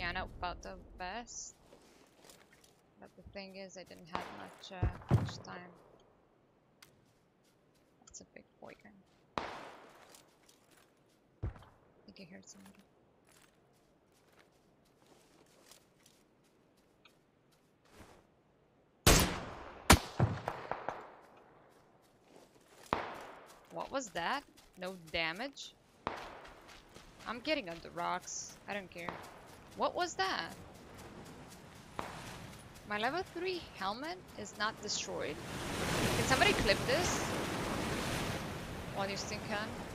kind of about the best. But the thing is, I didn't have much time. That's a big boy gun. I think I heard somebody. What was that? No damage? I'm getting on the rocks. I don't care. What was that? My level 3 helmet is not destroyed. Can somebody clip this? While you still can?